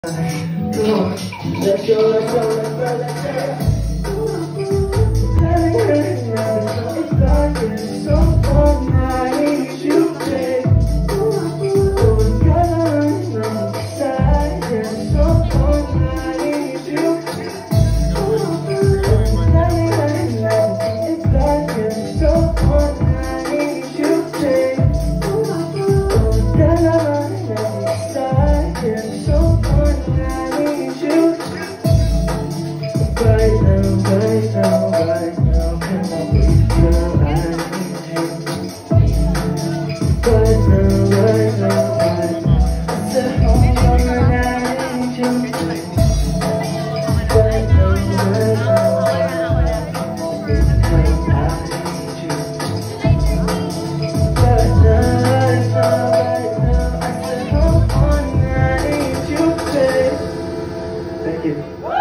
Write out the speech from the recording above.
Let's go, let's go, let's go, let's go. It's like it's so fun, I need you, babe. Going color on the side, it's so fun, I need you. It's like it's so fun, I need you, babe. Going color on the side, it's so fun, I need you. Right now, right now, right now, come on, please, girl, I need you. Right now, right now, right now, I said, hold on, I need you. Right now, right now, right now, because I need you. Right now, right now, right now, I said, hold on, I need you, babe. Thank you.